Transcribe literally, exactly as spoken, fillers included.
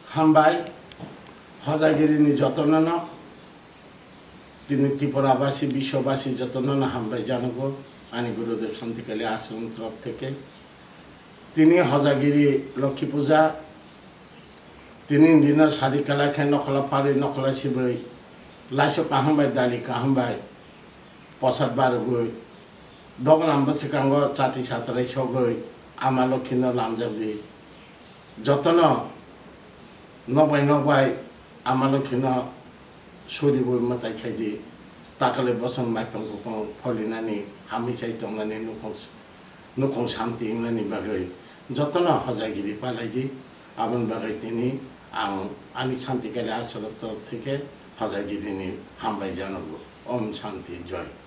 হামবাই হজাগিরিনি যত্ন ন তিনি ত্রিপুরাবাসী বিশ্ববাসী যত্ন না হামবাই জানগো আনি গুরুদেব শান্তিকালী আশ্রম তরফ থেকে তিনি হজাগিরি লক্ষ্মী পূজা তিনি দিন সারি খেলা খাই নকলা পারি নকলা সিবই লাইসো কাহামবাই দালি কাহামবাই প্রসাদ বারগই দগলাম্বা সিকাঙ্গ চাটি সাতরাই সগই আমা লক্ষ্মী লামজাবদি যত্ন নবাই নবাই আমা লক্ষ্মী সরিবই মাতাই খাইদি তাকালে বসন মাইপং কুপং ফলিনানি হামি চাই টংনানি নুখং নুখং শান্তি इंगलानि बागै যত্ন হজাগিরি পালাইদি আমন বাগै তিনি आं आंनि शान्तिकाली आश्रम तरफ থেকে হজাগিরিनि हामबाय जानांगौ ओम शांति जय।